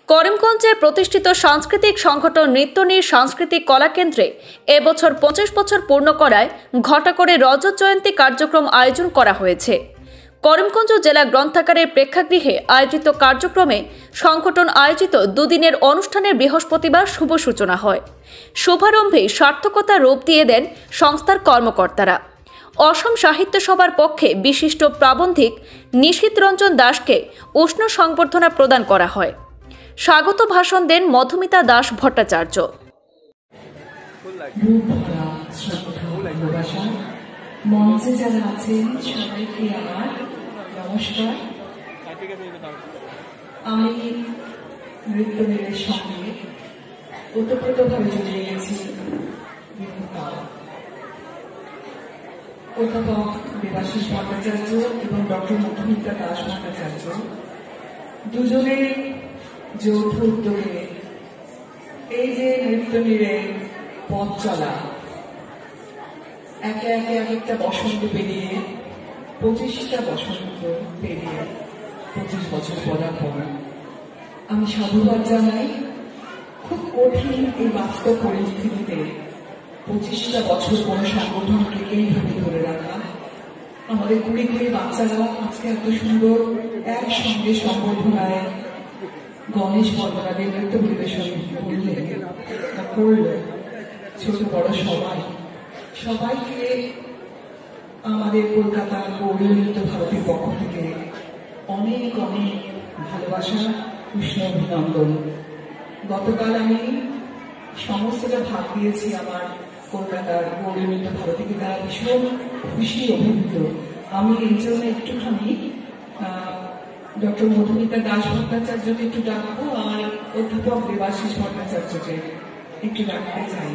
করিমগঞ্জে প্রতিষ্ঠিত সাংস্কৃতিক সংগঠন নৃত্যনীর সাংস্কৃতিক কলাকেন্দ্রে এবছর ২৫ বছর পূর্ণ করায় ঘটা করে রজত জয়ন্তী কার্যক্রম আয়োজন করা হয়েছে। করিমগঞ্জ জেলা গ্রন্থাগারের প্রেক্ষাগৃহে আয়োজিত কার্যক্রমে সংগঠন আয়োজিত দুদিনের অনুষ্ঠানের বৃহস্পতিবার শুভ সূচনা হয়। শুভারম্ভে সার্থকতা রূপ দিয়ে দেন সংস্থার কর্মকর্তারা। অসম সাহিত্য সভার পক্ষে বিশিষ্ট প্রাবন্ধিক নিশীথ রঞ্জন দাসকে উষ্ণ সংবর্ধনা প্রদান করা হয়। স্বাগত ভাষণ দেন মধুমিতা দাস ভট্টাচার্য। মঞ্চে যারা আছেন সবাইকে আমার নমস্কার। আমি নৃত্যনীরের সঙ্গে ওতপ্রোতভাবে জড়িয়ে গেছি অধ্যাপক দেবাশিস ভট্টাচার্য এবং ডক্টর মধুমিতা দাস ভট্টাচার্য দুজনের যৌথ উদ্যোগে এই যে নৃত্যনীরের পথ চলা একে একে এক একটা বসন্ত পেরিয়ে ২৫টা বসন্ত পেরিয়ে ২৫ বছর পদার্পণ আমি সাধুবাদ জানাই। খুব কঠিন এই বাস্তব পরিস্থিতিতে ২৫টা বছর কোনো সংগঠনকে এইভাবে ধরে রাখা, আমাদের কুড়ি বাচ্চারা আজকে এত সুন্দর একসঙ্গে সংবর্ধনায় গণেশ বন্দনাদের নৃত্য পরিবেশন করল। ছোট বড় সবাইকে আমাদের কলকাতার গৌরী নৃত্য ভারতীর পক্ষ থেকে অনেক অনেক ভালোবাসা, উষ্ণ অভিনন্দন। গতকাল আমি সমস্তটা ভাগ দিয়েছি আমার কলকাতার গৌরী নৃত্য ভারতীকে, তারা ভীষণ খুশি অভিভূত। আমি এই জন্য একটুখানি ডক্টর মধুমিতা দাস ভট্টাচার্যকে একটু ডাকবো আর অধ্যাপক দেবাশিস ভট্টাচার্যকে একটু ডাকতে চাই।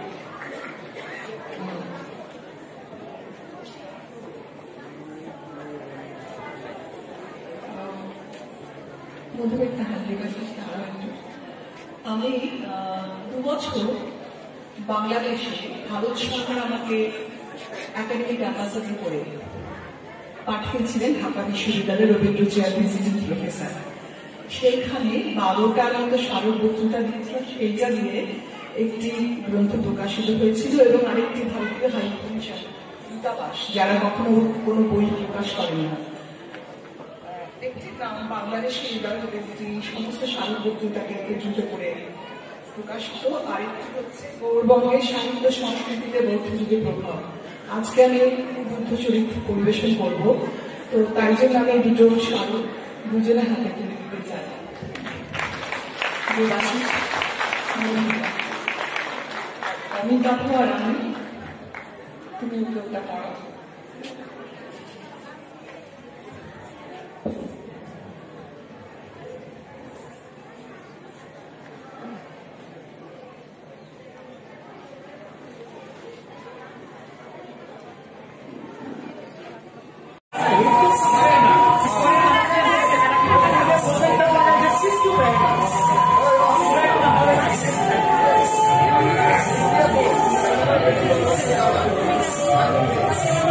আমি ২ বছর বাংলাদেশে ভারত সরকার আমাকে একাডেমিক অ্যাম্বাসাডর করে পাঠিয়েছিলেন ঢাকা বিশ্ববিদ্যালয়ের রবীন্দ্র চেয়ার ভিজিটিং প্রফেসর। সেইখানে ১২টার মতো স্মারক বক্তৃতা দিয়েছিল, সেইটা দিয়ে একটি গ্রন্থ প্রকাশিত হয়েছিল এবং আরেকটি ভারতীয় হাইকমিশন দূতাবাস যারা কখনো কোনো বই প্রকাশ করেন না, একটি বাংলাদেশে একটি সমস্ত স্মারক বক্তৃতাকে একত্রিত করে প্রকাশিত, আরেকটি হচ্ছে গৌরবঙ্গের সাহিত্য সংস্কৃতিতে বৌদ্ধ যুগের প্রভাব। আজকে আমি বুদ্ধ চরিত্র পরিবেশন করব, তো তাই জন্য আমি দুটো স্মারক দুজনের হাতে তুলে দিতে চাই। অমিতাভ আর আমি, তুমি উদ্যোগটা করো। Thank you.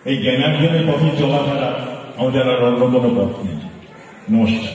এই জ্ঞানার্জনের পথে চলা ছাড়া আমাদের আর অন্য কোনো পথ নেই। নমস্কার।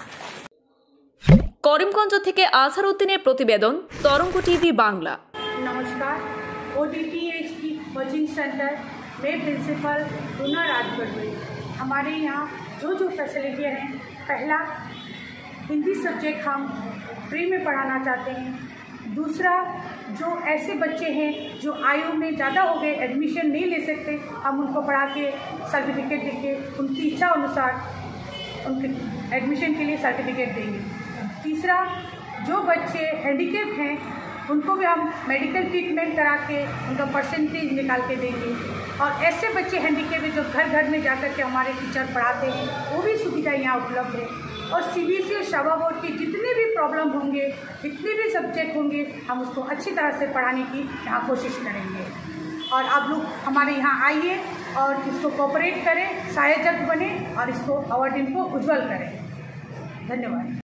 করিমগঞ্জ থেকে আজহার উদ্দিনের প্রতিবেদন, তরঙ্গ টিভি বাংলা। नमस्कार। ODTHP कोचिंग सेंटर में प्रिंसिपल रूना राजगढ़। हमारे यहाँ जो फैसिलिटियाँ हैं, पहला हिंदी सब्जेक्ट हम फ्री में पढ़ाना चाहते हैं। दूसरा, जो ऐसे बच्चे हैं जो आयु में ज़्यादा हो गए, एडमिशन नहीं ले सकते, हम उनको पढ़ा के सर्टिफिकेट देके उनकी इच्छा अनुसार उनके एडमिशन के लिए सर्टिफिकेट देंगे। तीसरा, जो बच्चे हैंडीकैप हैं उनको भी हम मेडिकल ट्रीटमेंट करा के उनका परसेंटेज निकाल के देंगे। और ऐसे बच्चे हैंडीकैप जो घर घर में जाकर के हमारे टीचर पढ़ाते हैं, वो भी सुविधा यहाँ उपलब्ध है। और CBSE और शाबा बोर्ड की जितने भी प्रॉब्लम होंगे, जितने भी सब्जेक्ट होंगे, हम उसको अच्छी तरह से पढ़ाने की यहाँ कोशिश करेंगे। और आप लोग हमारे यहाँ आइए और इसको कोऑपरेट करें, सहायक बने और इसको और दिन को उज्जवल करें। धन्यवाद।